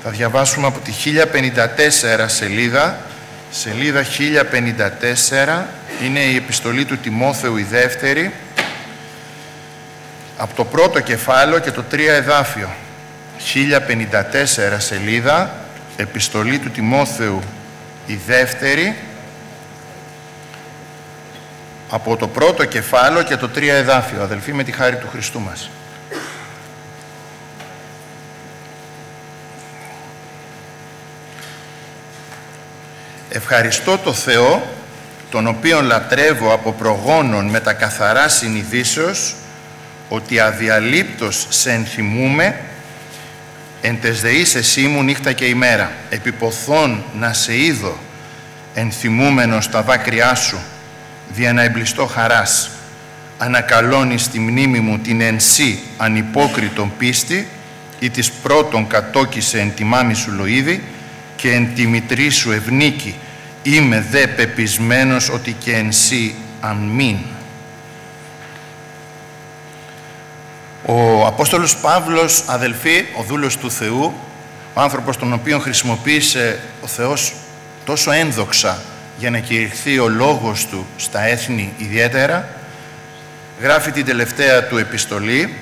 Θα διαβάσουμε από τη 1054 σελίδα 1054, είναι η επιστολή του Τιμόθεου η δεύτερη, από το πρώτο κεφάλαιο και το 3 εδάφιο. 1054 σελίδα, επιστολή του Τιμόθεου η δεύτερη, από το πρώτο κεφάλαιο και το 3 εδάφιο. Αδελφοί, με τη χάρη του Χριστού μας. Ευχαριστώ το Θεό, τον οποίον λατρεύω από προγόνων με τα καθαρά συνειδήσεως, ότι αδιαλείπτως σε ενθυμούμε, εν τες δεείς εσύ μου νύχτα και ημέρα, επιποθών να σε είδω, ενθυμούμενος τα δάκρυά σου, δια να εμπλιστώ χαράς, ανακαλώνεις στη μνήμη μου την εν σύ ανυπόκριτον πίστη, ή της πρώτον κατόκισε εν τη μάμη σου Λοΐδη, και εν τη μητρή σου ευνίκη, είμαι δε πεπισμένος ότι και εν σύ αμήν. Ο Απόστολος Παύλος, αδελφοί, ο δούλος του Θεού, ο άνθρωπος τον οποίον χρησιμοποίησε ο Θεός τόσο ένδοξα για να κηρυχθεί ο λόγος του στα έθνη ιδιαίτερα, γράφει την τελευταία του επιστολή.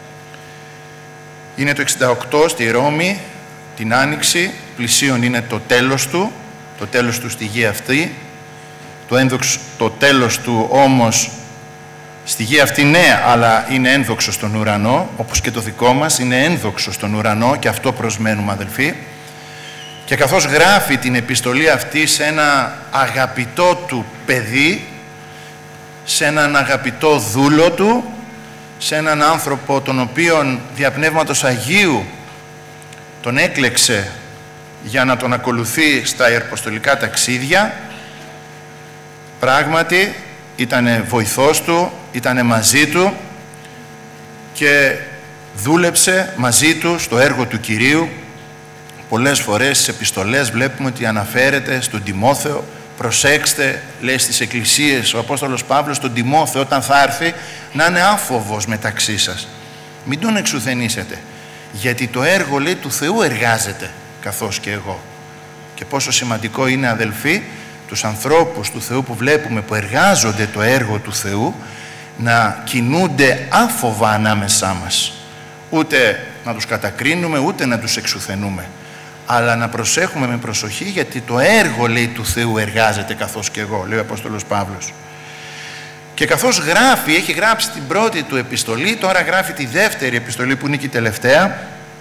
Είναι το 68 στη Ρώμη, την Άνοιξη, πλησίον είναι το τέλος του στη γη αυτή, το τέλος του όμως στη γη αυτή, ναι, αλλά είναι ένδοξο στον ουρανό, όπως και το δικό μας είναι ένδοξο στον ουρανό, και αυτό προσμένουμε, αδελφοί. Και καθώς γράφει την επιστολή αυτή σε ένα αγαπητό του παιδί, σε έναν αγαπητό δούλο του, σε έναν άνθρωπο τον οποίον δια Πνεύματος Αγίου τον έκλεξε για να τον ακολουθεί στα ιερποστολικά ταξίδια, πράγματι ήτανε βοηθός του, ήτανε μαζί του και δούλεψε μαζί του στο έργο του Κυρίου. Πολλές φορές στις επιστολές βλέπουμε ότι αναφέρεται στον Τιμόθεο. Προσέξτε, λέει στις εκκλησίες ο Απόστολος Παύλος, τον Τιμόθεο όταν θα έρθει να είναι άφοβος μεταξύ σας. Μην τον εξουθενήσετε, γιατί το έργο, λέει, του Θεού εργάζεται καθώς και εγώ. Και πόσο σημαντικό είναι, αδελφοί, τους ανθρώπους του Θεού που βλέπουμε που εργάζονται το έργο του Θεού να κινούνται άφοβα ανάμεσά μας. Ούτε να τους κατακρίνουμε, ούτε να τους εξουθενούμε, αλλά να προσέχουμε με προσοχή, γιατί το έργο, λέει, του Θεού εργάζεται καθώς και εγώ, λέει ο Απόστολος Παύλος. Και καθώς γράφει, έχει γράψει την πρώτη του επιστολή, τώρα γράφει τη δεύτερη επιστολή που είναι και η τελευταία,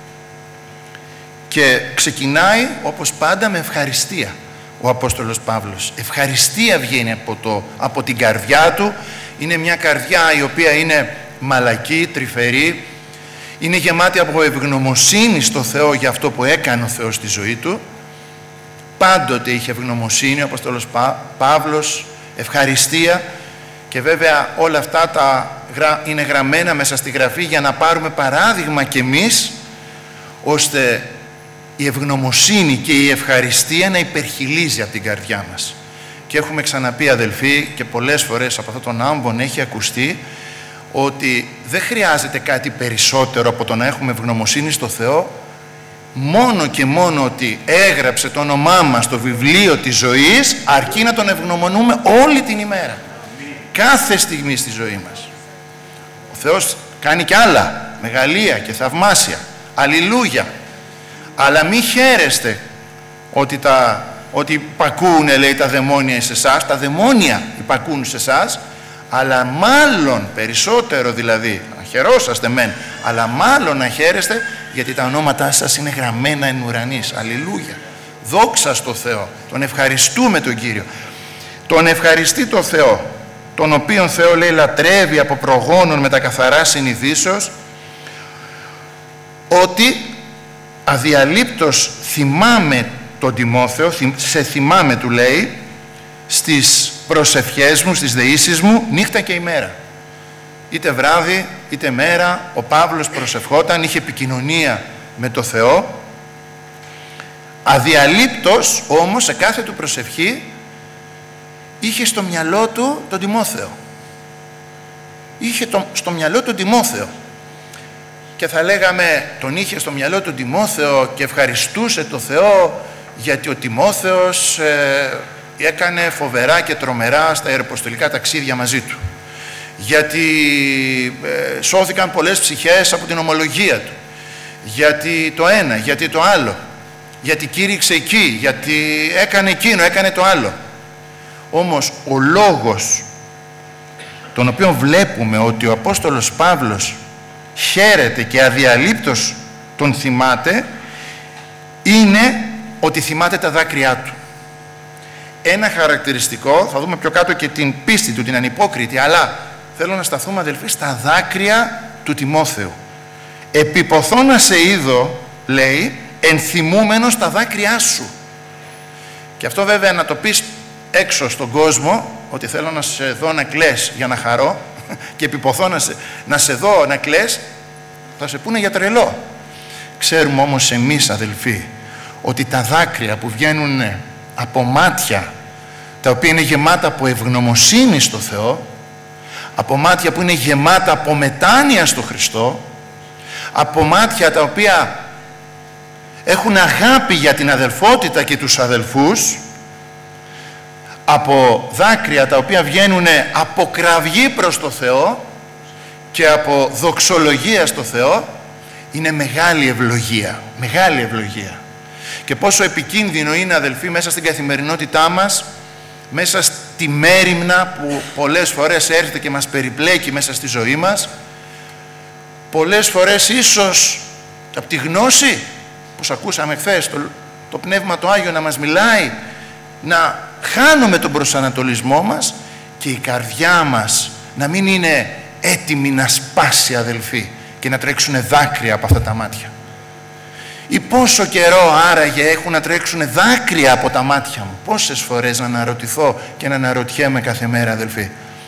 και ξεκινάει όπως πάντα με ευχαριστία ο Απόστολος Παύλος. Ευχαριστία βγαίνει από την καρδιά του. Είναι μια καρδιά η οποία είναι μαλακή, τρυφερή, είναι γεμάτη από ευγνωμοσύνη στο Θεό για αυτό που έκανε ο Θεός στη ζωή του. Πάντοτε είχε ευγνωμοσύνη ο Απόστολος Παύλος, ευχαριστία, και βέβαια όλα αυτά είναι γραμμένα μέσα στη Γραφή για να πάρουμε παράδειγμα κι εμείς, ώστε η ευγνωμοσύνη και η ευχαριστία να υπερχιλίζει από την καρδιά μας. Και έχουμε ξαναπεί, αδελφοί, και πολλές φορές από αυτόν τον άμπον έχει ακουστεί, ότι δεν χρειάζεται κάτι περισσότερο από το να έχουμε ευγνωμοσύνη στο Θεό, μόνο και μόνο ότι έγραψε το όνομά μας στο βιβλίο της ζωής, αρκεί να τον ευγνωμονούμε όλη την ημέρα, κάθε στιγμή στη ζωή μας. Ο Θεός κάνει κι άλλα μεγαλεία και θαυμάσια, αλληλούια, αλλά μη χαίρεστε ότι υπακούουν, λέει, τα δαιμόνια σε εσάς. Τα δαιμόνια υπακούν σε εσάς, αλλά μάλλον περισσότερο, δηλαδή να χαιρόσαστε μεν, αλλά μάλλον να χαίρεστε, γιατί τα ονόματά σας είναι γραμμένα εν ουρανής. Αλληλούια, δόξα στο Θεό. Τον ευχαριστούμε τον Κύριο. Τον ευχαριστεί το Θεό, τον οποίον Θεό, λέει, λατρεύει από προγόνων με τα καθαρά συνειδήσεως, ότι αδιαλείπτως θυμάμαι τον Τιμόθεο, σε θυμάμαι, του λέει, στις προσευχές μου, στις δεήσεις μου, νύχτα και ημέρα. Είτε βράδυ, είτε μέρα, ο Παύλος προσευχόταν, είχε επικοινωνία με το Θεό. Αδιαλείπτως όμως σε κάθε του προσευχή είχε στο μυαλό του τον Τιμόθεο. Είχε στο μυαλό του Τιμόθεο. και θα λέγαμε τον είχε στο μυαλό του Τιμόθεο και ευχαριστούσε το Θεό γιατί ο Τιμόθεος έκανε φοβερά και τρομερά στα ιεραποστολικά ταξίδια μαζί του. Γιατί σώθηκαν πολλές ψυχές από την ομολογία του. Γιατί το ένα, γιατί το άλλο. Γιατί κήρυξε εκεί, γιατί έκανε εκείνο, έκανε το άλλο. Όμως ο λόγος τον οποίο βλέπουμε ότι ο Απόστολος Παύλος χαίρεται και αδιαλείπτως τον θυμάται είναι ότι θυμάται τα δάκρυά του. Ένα χαρακτηριστικό, θα δούμε πιο κάτω και την πίστη του, την ανυπόκριτη, αλλά θέλω να σταθούμε, αδελφοί, στα δάκρυα του Τιμόθεου. Επιποθώ να σε είδω, λέει, ενθυμούμενος τα δάκρυά σου. Και αυτό βέβαια να το πεις έξω στον κόσμο, ότι θέλω να σε δω να κλαις για να χαρώ και επιποθώ να σε δω να κλαις, θα σε πούνε για τρελό. Ξέρουμε όμως εμείς, αδελφοί, ότι τα δάκρυα που βγαίνουν από μάτια τα οποία είναι γεμάτα από ευγνωμοσύνη στο Θεό, από μάτια που είναι γεμάτα από μετάνοια στο Χριστό, από μάτια τα οποία έχουν αγάπη για την αδελφότητα και τους αδελφούς, από δάκρυα τα οποία βγαίνουν από κραυγή προς το Θεό και από δοξολογία στο Θεό, είναι μεγάλη ευλογία, μεγάλη ευλογία. Και πόσο επικίνδυνο είναι, αδελφοί, μέσα στην καθημερινότητά μας, μέσα στη μέριμνα που πολλές φορές έρχεται και μας περιπλέκει μέσα στη ζωή μας, πολλές φορές ίσως από τη γνώση, όπως ακούσαμε χθες, το Πνεύμα το Άγιο να μας μιλάει, να χάνουμε τον προσανατολισμό μας και η καρδιά μας να μην είναι έτοιμη να σπάσει, αδελφοί, και να τρέξουν δάκρυα από αυτά τα μάτια. Ή πόσο καιρό άραγε έχουν να τρέξουν δάκρυα από τα μάτια μου. Πόσες φορές να αναρωτηθώ και να αναρωτιέμαι κάθε μέρα, αδελφοί.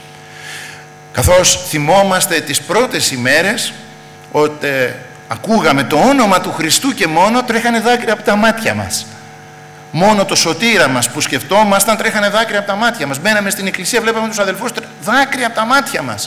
Καθώς θυμόμαστε τις πρώτες ημέρες, ότι ακούγαμε το όνομα του Χριστού και μόνο τρέχανε δάκρυα από τα μάτια μας. Μόνο το σωτήρα μας που σκεφτόμασταν τρέχανε δάκρυα από τα μάτια μας. Μπαίναμε στην εκκλησία, βλέπαμε τους αδελφούς, δάκρυα από τα μάτια μας.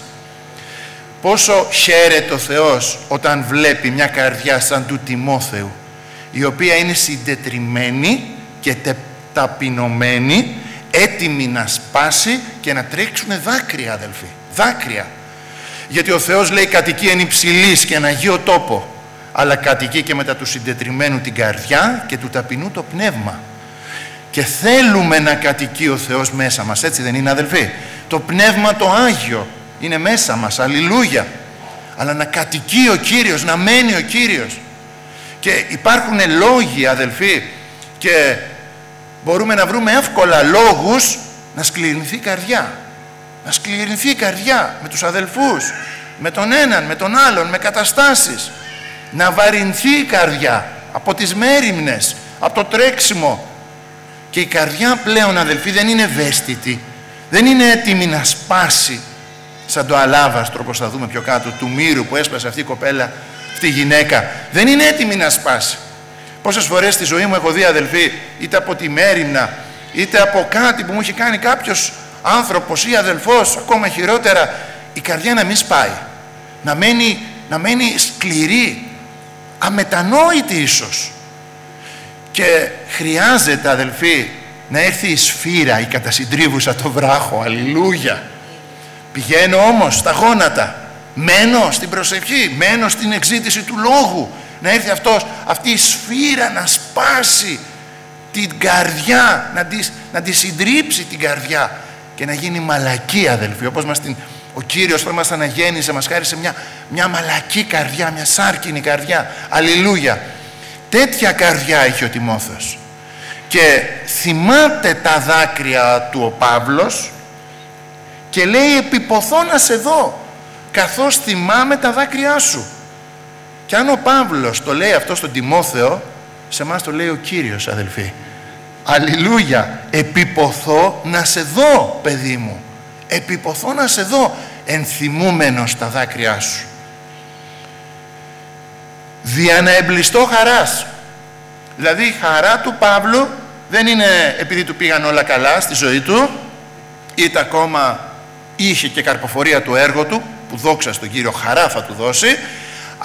Πόσο χαίρεται ο Θεός όταν βλέπει μια καρδιά σαν του Τιμόθεου, η οποία είναι συντετριμμένη και ταπεινωμένη, έτοιμη να σπάσει και να τρέξουν δάκρυα, αδελφοί. Δάκρυα. Γιατί ο Θεός λέει κατοικεί εν υψηλής και εν αγίο τόπο, αλλά κατοικεί και μετά του συντετριμμένου την καρδιά και του ταπεινού το πνεύμα. Και θέλουμε να κατοικεί ο Θεός μέσα μας, έτσι δεν είναι, αδελφοί? Το πνεύμα το Άγιο είναι μέσα μας, αλληλούια. Αλλά να κατοικεί ο Κύριος, να μένει ο Κύριος. Και υπάρχουν λόγοι, αδελφοί, και μπορούμε να βρούμε εύκολα λόγους να σκληρυνθεί η καρδιά. Να σκληρυνθεί η καρδιά με τους αδελφούς, με τον έναν, με τον άλλον, με καταστάσεις. Να βαρυνθεί η καρδιά από τις μέριμνες, από το τρέξιμο. Και η καρδιά πλέον, αδελφοί, δεν είναι ευαίσθητη, δεν είναι έτοιμη να σπάσει, σαν το αλάβαστρο, όπως θα δούμε πιο κάτω, του μύρου που έσπασε αυτή η κοπέλα, αυτή η γυναίκα. Δεν είναι έτοιμη να σπάσει. Πόσες φορές στη ζωή μου έχω δει, αδελφοί, είτε από τη μέριμνα, είτε από κάτι που μου έχει κάνει κάποιος άνθρωπος ή αδελφός, ακόμα χειρότερα, η καρδιά να μην σπάει. Να μένει σκληρή, αμετανόητη ίσως. Και χρειάζεται, αδελφοί, να έρθει η σφύρα, η κατασυντρίβουσα το βράχο, αλληλούια. Πηγαίνω όμως στα γόνατα, μένω στην προσευχή, μένω στην εξήτηση του λόγου, να έρθει αυτή η σφύρα να σπάσει την καρδιά, να τη συντρίψει την καρδιά και να γίνει μαλακή, αδελφοί, όπως ο Κύριος που μας αναγέννησε, μας χάρισε μια μαλακή καρδιά, μια σάρκινη καρδιά, αλληλούια. Τέτοια καρδιά έχει ο Τιμόθεος και θυμάται τα δάκρυα του ο Παύλος και λέει επιποθώ να σε δω καθώς θυμάμαι τα δάκρυά σου. Και αν ο Παύλος το λέει αυτό στον Τιμόθεο, σε εμάς το λέει ο Κύριος, αδελφοί. Αλληλούια. Επιποθώ να σε δω, παιδί μου. Επιποθώ να σε δω, ενθυμούμενος τα δάκρυά σου. Δια να εμπλιστώ χαράς. Δηλαδή η χαρά του Παύλου δεν είναι επειδή του πήγαν όλα καλά στη ζωή του, είτε ακόμα είχε και καρποφορία του έργο του, που δόξα στον Κύριο χαρά θα του δώσει,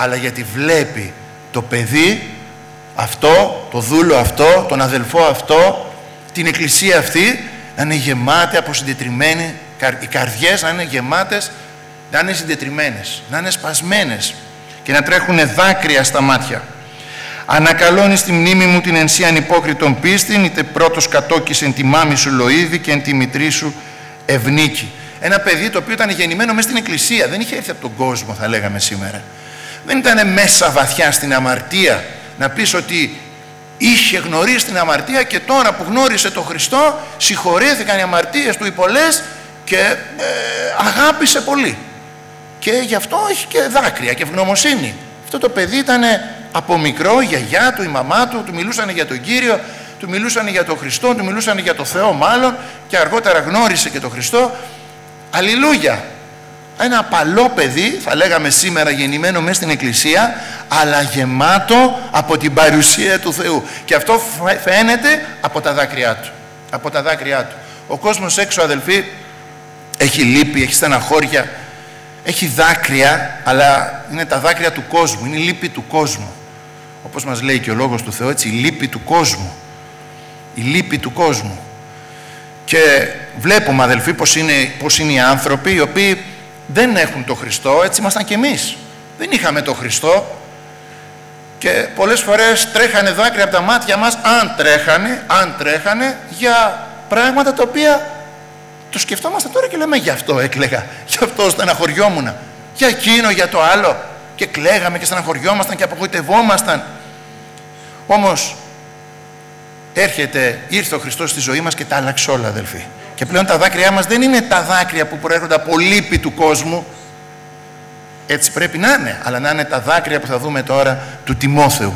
αλλά γιατί βλέπει το παιδί αυτό, το δούλο αυτό, τον αδελφό αυτό, την εκκλησία αυτή να είναι γεμάτη από συντετριμμένη, οι καρδιές να είναι γεμάτες, να είναι συντετριμμένες, να είναι σπασμένες και να τρέχουν δάκρυα στα μάτια. Ανακαλώνει στη μνήμη μου την ενσύ ανυπόκριτον πίστην, είτε πρώτος κατόκισε εν τη μάμη σου Λοΐδη και εν τη μητρή σου Ευνίκη. Ένα παιδί το οποίο ήταν γεννημένο μέσα στην εκκλησία, δεν είχε έρθει από τον κόσμο, θα λέγαμε σήμερα. Δεν ήταν μέσα βαθιά στην αμαρτία, να πεις ότι είχε γνωρίσει την αμαρτία και τώρα που γνώρισε τον Χριστό συγχωρέθηκαν οι αμαρτίες του οι πολλές και αγάπησε πολύ. Και γι' αυτό έχει και δάκρυα και ευγνωμοσύνη. Αυτό το παιδί ήταν από μικρό, η γιαγιά του, η μαμά του, του μιλούσαν για τον Κύριο, του μιλούσαν για τον Χριστό, του μιλούσαν για τον Θεό μάλλον και αργότερα γνώρισε και τον Χριστό. Αλληλούια! Ένα απαλό παιδί, θα λέγαμε σήμερα, γεννημένο μέσα στην εκκλησία, αλλά γεμάτο από την παρουσία του Θεού. Και αυτό φαίνεται από τα δάκρυά του. Από τα δάκρυά του. Ο κόσμος έξω, αδελφοί, έχει λύπη, έχει στεναχώρια, έχει δάκρυα, αλλά είναι τα δάκρυα του κόσμου, είναι η λύπη του κόσμου. Όπως μας λέει και ο Λόγος του Θεού, έτσι, η λύπη του κόσμου. Η λύπη του κόσμου. Και βλέπουμε, αδελφοί, πώς είναι οι άνθρωποι οι οποίοι δεν έχουν το Χριστό, έτσι ήμασταν κι εμείς. Δεν είχαμε το Χριστό και πολλές φορές τρέχανε δάκρυα από τα μάτια μας, αν τρέχανε για πράγματα τα οποία το σκεφτόμαστε τώρα και λέμε γι' αυτό έκλαιγα, γι' αυτό στεναχωριόμουν, για εκείνο, για το άλλο, και κλαίγαμε και στεναχωριόμασταν και απογοητευόμασταν. Όμως ήρθε ο Χριστός στη ζωή μας και τα άλλαξε όλα, αδελφοί. Και πλέον τα δάκρυά μας δεν είναι τα δάκρυα που προέρχονται από λύπη του κόσμου, έτσι πρέπει να είναι, αλλά να είναι τα δάκρυα που θα δούμε τώρα του Τιμόθεου.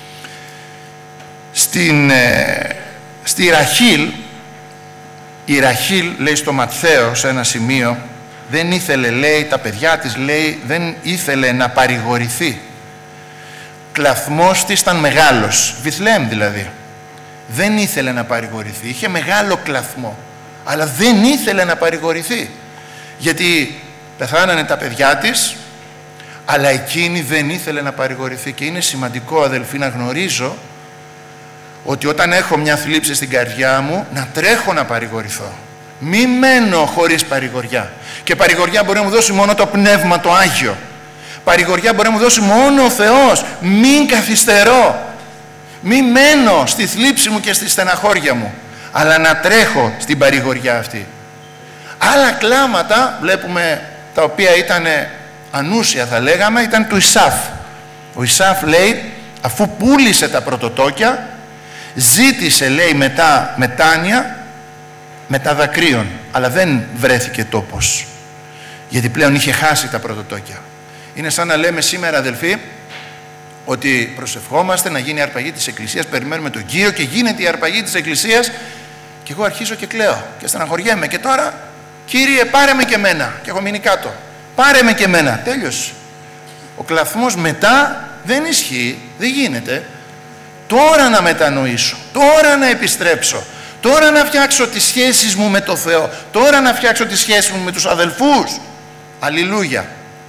Στη Ραχήλ, η Ραχήλ λέει στο Ματθαίο σε ένα σημείο, δεν ήθελε, λέει, τα παιδιά της, λέει, δεν ήθελε να παρηγορηθεί. Κλαθμός της ήταν μεγάλος, Βιθλεέμ δηλαδή. Δεν ήθελε να παρηγορηθεί, είχε μεγάλο κλαθμό, αλλά δεν ήθελε να παρηγορηθεί. Γιατί πεθάνανε τα παιδιά της, αλλά εκείνη δεν ήθελε να παρηγορηθεί. Και είναι σημαντικό, αδελφοί, να γνωρίζω ότι όταν έχω μια θλίψη στην καρδιά μου, να τρέχω να παρηγορηθώ. Μη μένω χωρίς παρηγοριά. Και παρηγοριά μπορεί να μου δώσει μόνο το Πνεύμα το Άγιο. Παρηγοριά μπορεί να μου δώσει μόνο ο Θεός. Μην καθυστερώ. Μη μένω στη θλίψη μου και στη στεναχώρια μου, αλλά να τρέχω στην παρηγοριά αυτή. Άλλα κλάματα βλέπουμε, τα οποία ήταν ανούσια, θα λέγαμε, ήταν του Ισάφ. Ο Ισάφ, λέει, αφού πούλησε τα πρωτοτόκια, ζήτησε, λέει, μετά μετάνοια, μετά δακρύων, αλλά δεν βρέθηκε τόπος, γιατί πλέον είχε χάσει τα πρωτοτόκια. Είναι σαν να λέμε σήμερα, αδελφοί, ότι προσευχόμαστε να γίνει η αρπαγή της Εκκλησίας, περιμένουμε τον Κύριο και γίνεται η αρπαγή της Εκκλησίας και εγώ αρχίζω και κλαίω και στεναχωριέμαι και τώρα, Κύριε, πάρε με και εμένα, και έχω μείνει κάτω, πάρε με και εμένα, τέλειωσε. Ο κλαθμός μετά δεν ισχύει, δεν γίνεται. Τώρα να μετανοήσω, τώρα να επιστρέψω, τώρα να φτιάξω τις σχέσεις μου με το Θεό, τώρα να φτιάξω τις σχέσεις μου με τους αδελφούς. Αλληλούια.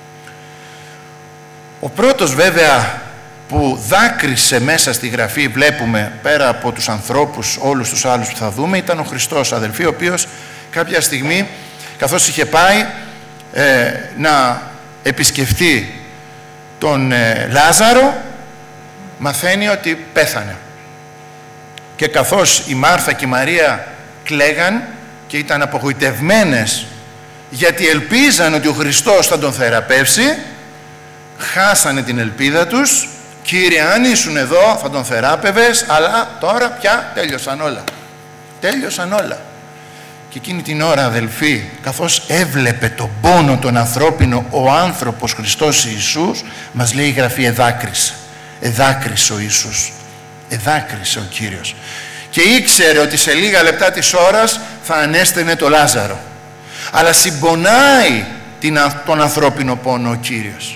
Ο πρώτος βέβαια που δάκρυσε μέσα στη Γραφή, βλέπουμε, πέρα από τους ανθρώπους όλους τους άλλους που θα δούμε, ήταν ο Χριστός, αδελφοί, ο οποίος κάποια στιγμή, καθώς είχε πάει να επισκεφτεί τον Λάζαρο, μαθαίνει ότι πέθανε. Και καθώς η Μάρθα και η Μαρία κλαίγαν και ήταν απογοητευμένες γιατί ελπίζαν ότι ο Χριστός θα τον θεραπεύσει, χάσανε την ελπίδα τους. Κύριε, αν ήσουν εδώ θα τον θεράπευες, αλλά τώρα πια τέλειωσαν όλα. Τέλειωσαν όλα. Και εκείνη την ώρα, αδελφοί, καθώς έβλεπε τον πόνο τον ανθρώπινο, ο άνθρωπος Χριστός Ιησούς, μας λέει η Γραφή, εδάκρυσε. Εδάκρυσε ο Ιησούς. Εδάκρυσε ο Κύριος. Και ήξερε ότι σε λίγα λεπτά της ώρας θα ανέστενε το Λάζαρο. Αλλά συμπονάει τον ανθρώπινο πόνο ο Κύριος.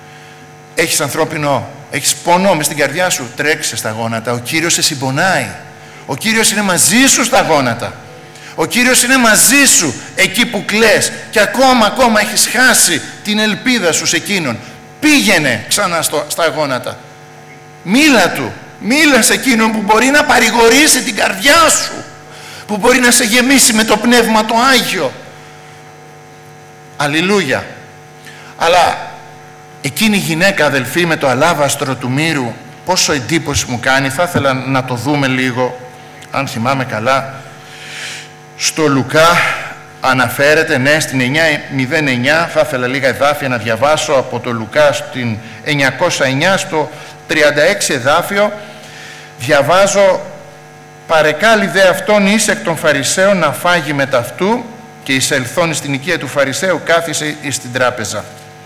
Έχεις πόνο μες στην καρδιά σου, τρέξε στα γόνατα. Ο Κύριος σε συμπονάει. Ο Κύριος είναι μαζί σου στα γόνατα. Ο Κύριος είναι μαζί σου εκεί που κλαις και ακόμα έχεις χάσει την ελπίδα σου σε Εκείνον. Πήγαινε ξανά στα γόνατα. Μίλα του. Μίλα σε εκείνον που μπορεί να παρηγορήσει την καρδιά σου, που μπορεί να σε γεμίσει με το Πνεύμα το Άγιο. Αλληλούια. Αλλά εκείνη η γυναίκα, αδελφοί, με το αλάβαστρο του μύρου, πόσο εντύπωση μου κάνει. Θα ήθελα να το δούμε λίγο, αν θυμάμαι καλά. Στο Λουκά αναφέρεται, ναι, στην 909, θα ήθελα λίγα εδάφια να διαβάσω από το Λουκά στην 909, στο 36 εδάφιο, διαβάζω: «Παρεκάλει δε αυτόν εις εκ των Φαρισαίων να φάγει μετά αυτού, και εισελθών στην οικία του Φαρισαίου κάθισε εις την τράπεζα».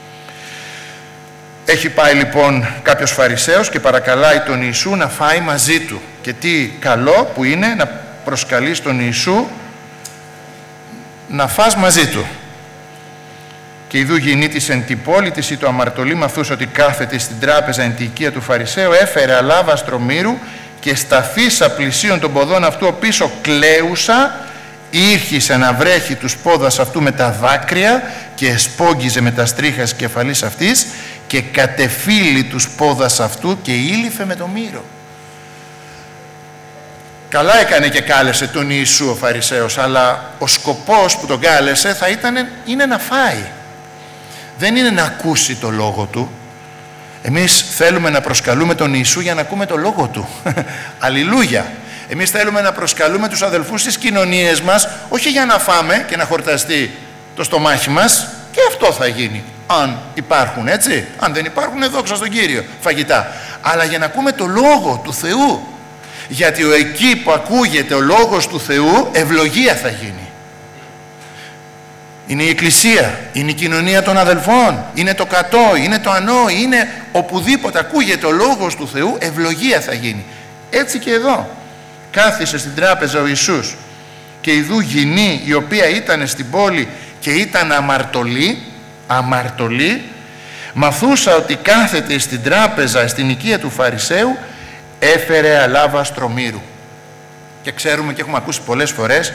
Έχει πάει λοιπόν κάποιος Φαρισαίος και παρακαλάει τον Ιησού να φάει μαζί του. Και τι καλό που είναι να προσκαλείς τον Ιησού να φας μαζί του. «Και ιδού γεννήτης εν την πόλη της ή το αμαρτωλή μαθούς ότι κάθεται στην τράπεζα εν την οικία του Φαρισαίου, έφερε αλάβαστρο μύρου και σταθήσα πλησίον των ποδών αυτού πίσω κλαίουσα, ήρχισε να βρέχει τους πόδας αυτού με τα δάκρυα και εσπόγγιζε με τα στρίχα της κεφαλής αυτής και κατεφύλει τους πόδας αυτού και ήλυφε με το μύρο». Καλά έκανε και κάλεσε τον Ιησού ο Φαρισαίος, αλλά ο σκοπός που τον κάλεσε είναι να φάει. Δεν είναι να ακούσει το λόγο του. Εμείς θέλουμε να προσκαλούμε τον Ιησού για να ακούμε το λόγο του. Αλληλούια. Εμείς θέλουμε να προσκαλούμε τους αδελφούς στις κοινωνίες μας, όχι για να φάμε και να χορταστεί το στομάχι μας, και αυτό θα γίνει αν υπάρχουν, έτσι. Αν δεν υπάρχουν, δόξα στον Κύριο, φαγητά. Αλλά για να ακούμε το λόγο του Θεού. Γιατί εκεί που ακούγεται ο λόγος του Θεού, ευλογία θα γίνει. Είναι η Εκκλησία, είναι η κοινωνία των αδελφών, είναι το κατώ, είναι το ανώ, είναι οπουδήποτε ακούγεται ο λόγος του Θεού, ευλογία θα γίνει. Έτσι και εδώ. Κάθισε στην τράπεζα ο Ιησούς και ιδού γυνή η οποία ήταν στην πόλη και ήταν αμαρτωλή, μαθούσα ότι κάθεται στην τράπεζα στην οικία του Φαρισαίου, έφερε αλάβαστρο μύρου. Και ξέρουμε και έχουμε ακούσει πολλές φορές,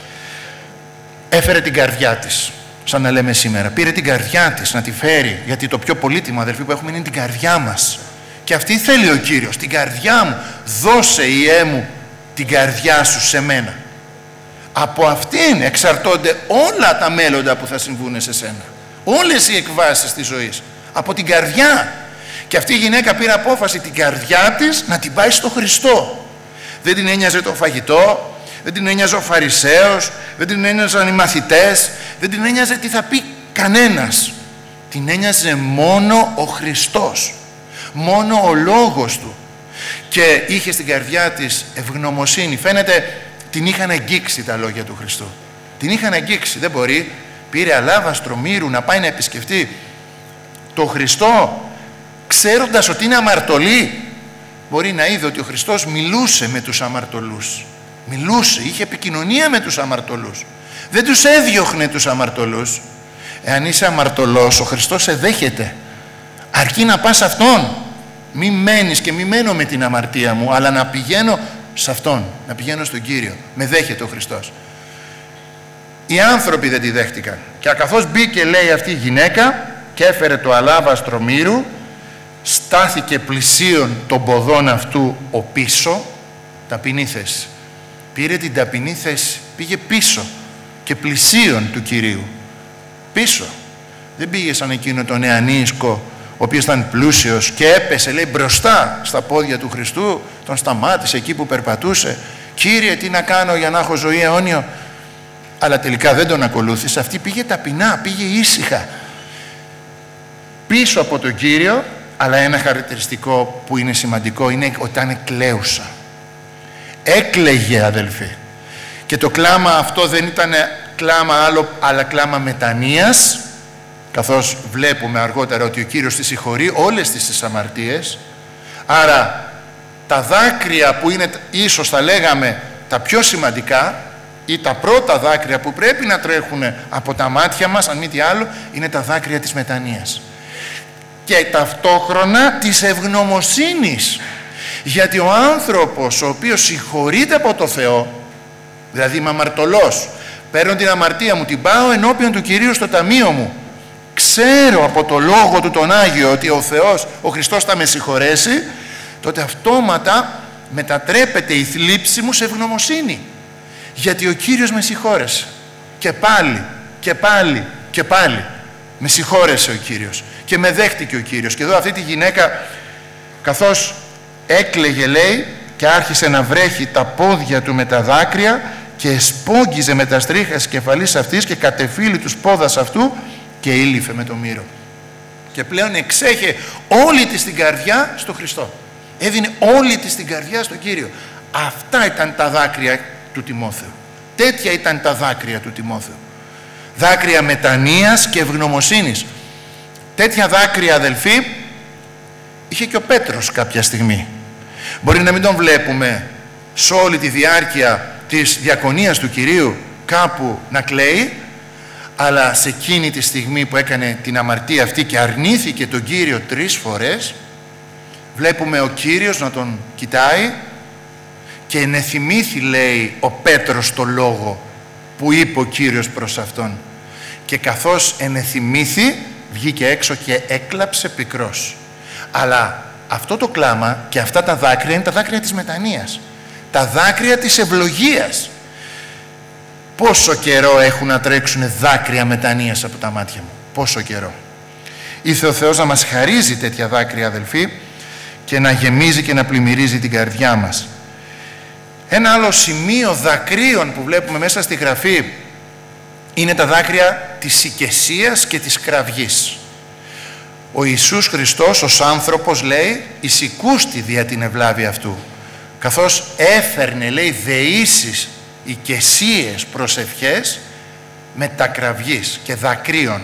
έφερε την καρδιά της, σαν να λέμε σήμερα. Πήρε την καρδιά της να τη φέρει, γιατί το πιο πολύτιμο, αδελφοί, που έχουμε είναι την καρδιά μας. Και αυτή θέλει ο Κύριος, την καρδιά μου. Δώσε, Υιέ μου, την καρδιά σου σε μένα. Από αυτήν εξαρτώνται όλα τα μέλλοντα που θα συμβούν σε σένα. Όλες οι εκβάσεις της ζωής. Από την καρδιά. Και αυτή η γυναίκα πήρε απόφαση την καρδιά της να την πάει στο Χριστό. Δεν την ένοιαζε το φαγητό, δεν την ένοιαζε ο Φαρισαίος, δεν την ένοιαζαν οι μαθητές, δεν την ένοιαζε τι θα πει κανένας. Την ένοιαζε μόνο ο Χριστός, μόνο ο λόγος του. Και είχε στην καρδιά της ευγνωμοσύνη. Φαίνεται την είχαν αγγίξει τα λόγια του Χριστού. Την είχαν αγγίξει. Δεν μπορεί. Πήρε αλάβαστρο μύρου να πάει να επισκεφτεί το Χριστό, ξέροντας ότι είναι αμαρτωλή. Μπορεί να είδε ότι ο Χριστός μιλούσε με τους αμαρτωλούς. Μιλούσε, είχε επικοινωνία με τους αμαρτωλούς. Δεν τους έδιωχνε τους αμαρτωλούς. Εάν είσαι αμαρτωλός, ο Χριστός σε δέχεται. Αρκεί να πας σε Αυτόν. Μη μένεις και μη μένω με την αμαρτία μου, αλλά να πηγαίνω σε Αυτόν, να πηγαίνω στον Κύριο. Με δέχεται ο Χριστός. Οι άνθρωποι δεν τη δέχτηκαν. Και καθώς μπήκε, λέει, αυτή η γυναίκα και έφερε το αλάβαστρο μύρου, στάθηκε πλησίον των ποδών αυτού ο πίσω, ταπεινή θέση. Πήρε την ταπεινή θέση, πήγε πίσω και πλησίον του Κυρίου. Πίσω. Δεν πήγε σαν εκείνο τον νεανίσκο, ο οποίος ήταν πλούσιος και έπεσε, λέει, μπροστά στα πόδια του Χριστού, τον σταμάτησε εκεί που περπατούσε. Κύριε, τι να κάνω για να έχω ζωή αιώνιο? Αλλά τελικά δεν τον ακολούθησε. Αυτή πήγε ταπεινά, πήγε ήσυχα πίσω από τον Κύριο. Αλλά ένα χαρακτηριστικό που είναι σημαντικό είναι ότι ήταν κλαίουσα. Έκλαιγε, αδελφοί. Και το κλάμα αυτό δεν ήταν κλάμα άλλο, αλλά κλάμα μετανοίας, καθώς βλέπουμε αργότερα ότι ο Κύριος τη συγχωρεί όλες τις αμαρτίες. Άρα τα δάκρυα που είναι ίσως θα λέγαμε τα πιο σημαντικά ή τα πρώτα δάκρυα που πρέπει να τρέχουν από τα μάτια μας, αν μη τι άλλο, είναι τα δάκρυα της μετανοίας. Και ταυτόχρονα της ευγνωμοσύνης. Γιατί ο άνθρωπος ο οποίος συγχωρείται από το Θεό, δηλαδή είμαι αμαρτωλός, παίρνω την αμαρτία μου, την πάω ενώπιον του Κυρίου στο ταμείο μου, ξέρω από το Λόγο Του τον Άγιο ότι ο Θεός, ο Χριστός θα με συγχωρέσει, τότε αυτόματα μετατρέπεται η θλίψη μου σε ευγνωμοσύνη. Γιατί ο Κύριος με συγχώρεσε. Και πάλι, και πάλι, και πάλι. Με συγχώρεσε ο Κύριος. Και με δέχτηκε ο Κύριος. Και εδώ αυτή τη γυναίκα, καθώς έκλαιγε, λέει, και άρχισε να βρέχει τα πόδια του με τα δάκρυα και εσπόγγιζε με τα στρίχα της κεφαλής αυτής και κατεφύλει τους πόδας αυτού και ήλυφε με το μύρο. Και πλέον εξέχε όλη της την καρδιά στο Χριστό. Έδινε όλη της την καρδιά στον Κύριο. Αυτά ήταν τα δάκρυα του Τιμόθεου. Τέτοια ήταν τα δάκρυα του Τιμόθεου. Δάκρυα μετανοίας και ευγνωμοσύνης. Τέτοια δάκρυα, αδελφοί, είχε και ο Πέτρος κάποια στιγμή. Μπορεί να μην τον βλέπουμε σε όλη τη διάρκεια της διακονίας του Κυρίου κάπου να κλαίει, αλλά σε εκείνη τη στιγμή που έκανε την αμαρτία αυτή και αρνήθηκε τον Κύριο 3 φορές, βλέπουμε ο Κύριος να τον κοιτάει και ενεθυμήθη, λέει, ο Πέτρος το λόγο που είπε ο Κύριος προς αυτόν. Και καθώς ενεθυμήθη, βγήκε έξω και έκλαψε πικρός. Αλλά αυτό το κλάμα και αυτά τα δάκρυα είναι τα δάκρυα της μετανοίας. Τα δάκρυα της ευλογίας. Πόσο καιρό έχουν να τρέξουν δάκρυα μετανοίας από τα μάτια μου. Πόσο καιρό. Ήθε ο Θεός να μας χαρίζει τέτοια δάκρυα, αδελφοί, και να γεμίζει και να πλημμυρίζει την καρδιά μας. Ένα άλλο σημείο δακρύων που βλέπουμε μέσα στη Γραφή είναι τα δάκρυα της οικεσίας και της κραυγής. Ο Ιησούς Χριστός ως άνθρωπος, λέει, εισηκούστη δια την ευλάβη αυτού, καθώς έφερνε, λέει, δεήσεις, οικεσίες, προσευχές μετακραυγής και δακρύων.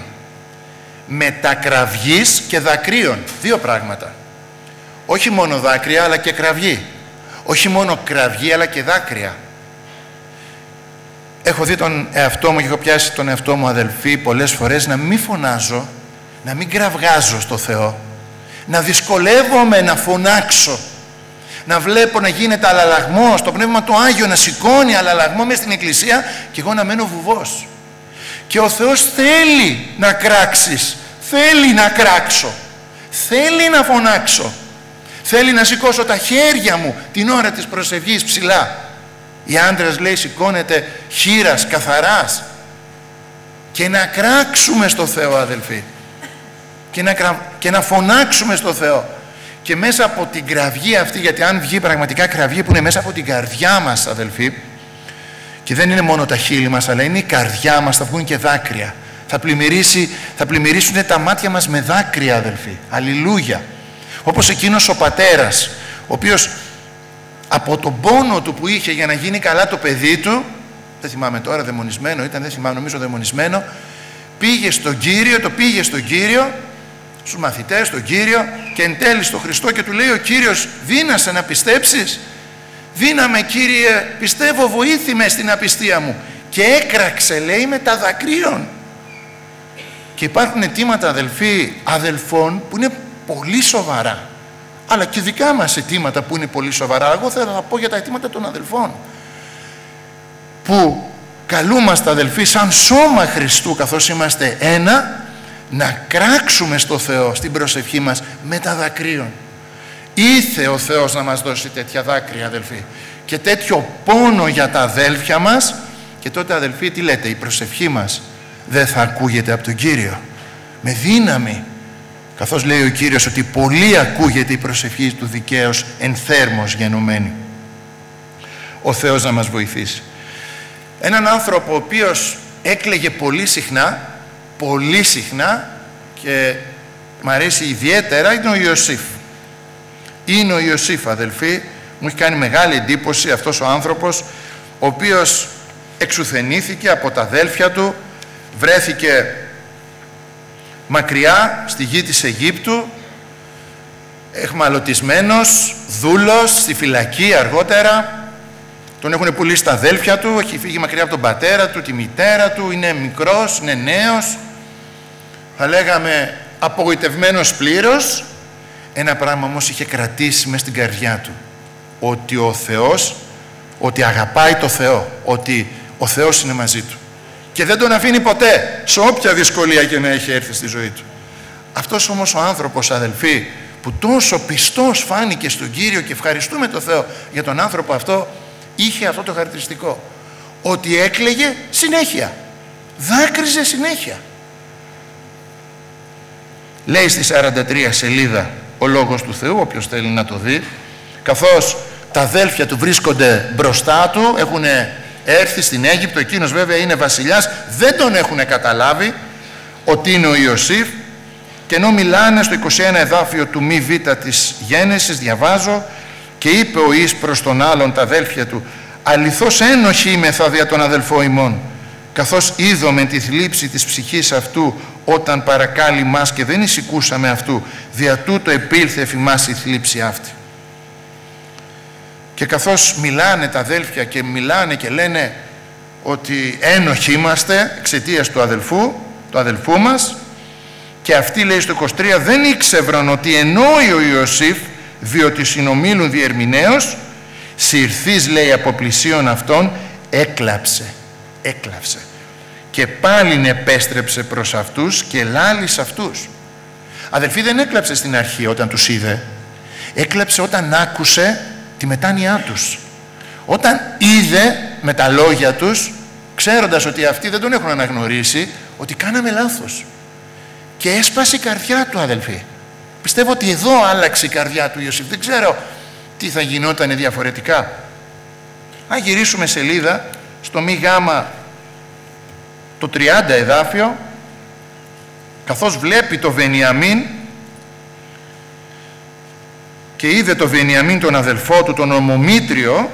Μετακραυγής και δακρύων, δύο πράγματα. Όχι μόνο δάκρυα αλλά και κραυγή. Όχι μόνο κραυγή αλλά και δάκρυα. Έχω δει τον εαυτό μου και έχω πιάσει τον εαυτό μου, αδελφοί, πολλές φορές να μην φωνάζω, να μην κραυγάζω στο Θεό, να δυσκολεύομαι να φωνάξω, να βλέπω να γίνεται αλλαλαγμός, το Πνεύμα το Άγιο να σηκώνει αλλαλαγμό μέσα στην εκκλησία και εγώ να μένω βουβός. Και ο Θεός θέλει να κράξεις, θέλει να κράξω, θέλει να φωνάξω, θέλει να σηκώσω τα χέρια μου την ώρα της προσευχής ψηλά. Οι άντρες, λέει, σηκώνεται χείρας, καθαράς, και να κράξουμε στο Θεό, αδελφοί, και να φωνάξουμε στο Θεό. Και μέσα από την κραυγή αυτή, γιατί αν βγει πραγματικά κραυγή που είναι μέσα από την καρδιά μας, αδελφοί, και δεν είναι μόνο τα χείλη μας αλλά είναι η καρδιά μας, θα βγουν και δάκρυα, θα πλημμυρίσουν τα μάτια μας με δάκρυα, αδελφοί. Αλληλούια. Όπως εκείνος ο πατέρας, ο οποίος από τον πόνο του που είχε για να γίνει καλά το παιδί του, δεν θυμάμαι τώρα, δαιμονισμένο ήταν, δεν θυμάμαι, νομίζω δαιμονισμένο, πήγε στον Κύριο, στους μαθητές, στον Κύριο, και εν τέλει στον Χριστό, και του λέει ο Κύριος, δύνασε να πιστέψεις? Δύναμε, Κύριε, πιστεύω, βοήθημε στην απιστία μου. Και έκραξε, λέει, με τα δακρύων. Και υπάρχουν αιτήματα, αδελφοί, αδελφών που είναι πολύ σοβαρά, αλλά και δικά μας αιτήματα που είναι πολύ σοβαρά. Εγώ θέλω να πω για τα αιτήματα των αδελφών, που καλούμαστε, αδελφοί, σαν σώμα Χριστού, καθώς είμαστε ένα, να κράξουμε στο Θεό στην προσευχή μας με τα δακρύων. Ήθε ο Θεός να μας δώσει τέτοια δάκρυα, αδελφοί, και τέτοιο πόνο για τα αδέλφια μας, και τότε, αδελφοί, τι λέτε, η προσευχή μας δεν θα ακούγεται από τον Κύριο με δύναμη, καθώς λέει ο Κύριος ότι πολύ ακούγεται η προσευχή του δικαίως εν θέρμος γενομένη. Ο Θεός να μας βοηθήσει. Έναν άνθρωπο ο οποίος έκλαιγε πολύ συχνά και μ' αρέσει ιδιαίτερα, είναι ο Ιωσήφ. Είναι ο Ιωσήφ, αδελφοί, μου έχει κάνει μεγάλη εντύπωση αυτός ο άνθρωπος, ο οποίος εξουθενήθηκε από τα αδέλφια του, βρέθηκε μακριά στη γη της Αιγύπτου, εχμαλωτισμένος, δούλος, στη φυλακή αργότερα. Τον έχουν πουλήσει τα αδέλφια του, έχει φύγει μακριά από τον πατέρα του, τη μητέρα του, είναι μικρός, είναι νέος, θα λέγαμε απογοητευμένος πλήρως. Ένα πράγμα όμως είχε κρατήσει μες στην καρδιά του, ότι ο Θεός, ότι αγαπάει το Θεό, ότι ο Θεός είναι μαζί του. και δεν τον αφήνει ποτέ, σε όποια δυσκολία και να έχει έρθει στη ζωή του. Αυτός όμως ο άνθρωπος, αδελφοί, που τόσο πιστός φάνηκε στον Κύριο, και ευχαριστούμε τον Θεό για τον άνθρωπο αυτό, είχε αυτό το χαρακτηριστικό, ότι έκλαιγε συνέχεια, δάκρυζε συνέχεια. Λέει στη 43 σελίδα ο Λόγος του Θεού, όποιος θέλει να το δει, καθώς τα αδέλφια του βρίσκονται μπροστά του, έχουν έρθει στην Αίγυπτο, εκείνος βέβαια είναι βασιλιάς, δεν τον έχουν καταλάβει ότι είναι ο Ιωσήφ, και ενώ μιλάνε στο 21 εδάφιο του μη β της Γένεσης, διαβάζω, και είπε ο Ις προς τον άλλον τα αδέλφια του, αληθώς ένοχοι είμεθα δια τον αδελφό ημών, καθώς είδομεν τη θλίψη της ψυχής αυτού όταν παρακάλει μας και δεν εισηκούσαμε αυτού, δια τούτο επήλθε εφ' ημάς η θλίψη αυτή. Και καθώς μιλάνε τα αδέλφια και μιλάνε και λένε ότι ένοχοι είμαστε εξαιτίας του αδελφού μας, και αυτοί, λέει στο 23, δεν ήξευραν ότι εννοεί ο Ιωσήφ, διότι συνομίλουν διερμηνέως, συρθής, λέει, από πλησίον αυτών, έκλαψε και πάλιν επέστρεψε προς αυτούς και λάλη σε αυτούς. Αδελφοί, δεν έκλαψε στην αρχή όταν τους είδε, έκλαψε όταν άκουσε τη μετάνοιά τους, όταν είδε με τα λόγια τους, ξέροντας ότι αυτοί δεν τον έχουν αναγνωρίσει, ότι κάναμε λάθος, και έσπασε η καρδιά του, αδελφοί. Πιστεύω ότι εδώ άλλαξε η καρδιά του Ιωσήφ. Δεν ξέρω τι θα γινόταν διαφορετικά. Αν γυρίσουμε σελίδα στο μη γάμα το 30 εδάφιο, καθώς βλέπει το Βενιαμίν και είδε το Βενιαμίν τον αδελφό του, τον ομομήτριο,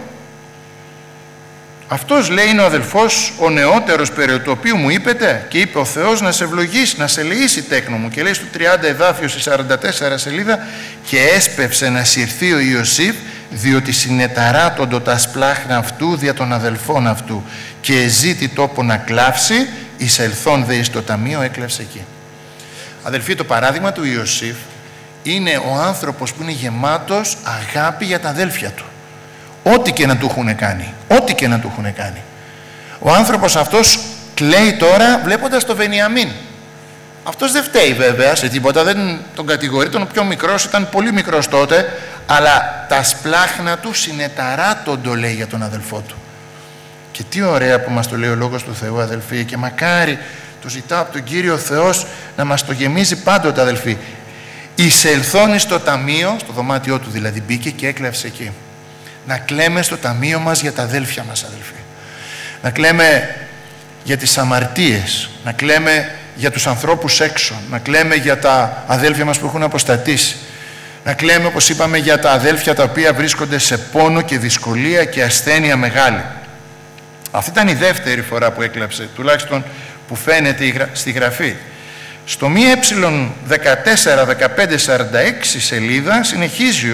αυτός, λέει, είναι ο αδελφός ο νεότερος περί του οποίου μου είπετε, και είπε ο Θεός να σε ευλογήσει, να σε ελεήσει, τέκνο μου. Και λέει στο 30 εδάφιο στη 44 σελίδα, και έσπευσε να συρθεί ο Ιωσήφ, διότι συνεταράτοντο τα σπλάχνα αυτού δια των αδελφών αυτού, και εζήτη τόπο να κλάψει, εισελθόν δε εις το ταμείο, έκλαψε εκεί. Αδελφοί, το παράδειγμα του Ιωσήφ είναι ο άνθρωπος που είναι γεμάτος αγάπη για τα αδέλφια του. Ό,τι και να του έχουν κάνει, ό,τι και να του έχουν κάνει. Ο άνθρωπος αυτός κλαίει τώρα βλέποντας το Βενιαμίν. Αυτός δεν φταίει βέβαια σε τίποτα, δεν τον κατηγορεί, τον πιο μικρός, ήταν πολύ μικρός τότε, αλλά τα σπλάχνα του συνεταράτοντο, λέει, για τον αδελφό του. Και τι ωραία που μας το λέει ο Λόγος του Θεού, αδελφοί, και μακάρι το ζητάω από τον Κύριο Θεός να μας το γεμίζει πάντοτε, αδελφοί. Εισελθώνει στο ταμείο, στο δωμάτιό του δηλαδή, μπήκε και έκλαψε εκεί. Να κλαίμε στο ταμείο μας για τα αδέλφια μας, αδελφοί. Να κλαίμε για τις αμαρτίες, να κλαίμε για τους ανθρώπους έξω, να κλαίμε για τα αδέλφια μας που έχουν αποστατήσει, να κλαίμε, όπως είπαμε, για τα αδέλφια τα οποία βρίσκονται σε πόνο και δυσκολία και ασθένεια μεγάλη. Αυτή ήταν η δεύτερη φορά που έκλαψε, τουλάχιστον που φαίνεται στη Γραφή. Στο μη ε14, 15, 46 σελίδα συνεχίζει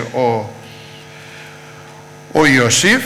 ο Ιωσήφ,